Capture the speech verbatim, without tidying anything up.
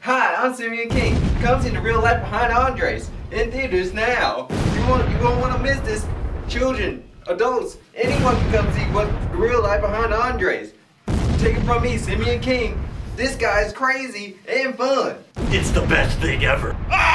Hi, I'm Simeon King. Come see the real life behind Andres in theaters now. You won't, you won't want to miss this. Children, adults, anyone can come see what the real life behind Andres. Take it from me, Simeon King. This guy's crazy and fun. It's the best thing ever. Ah!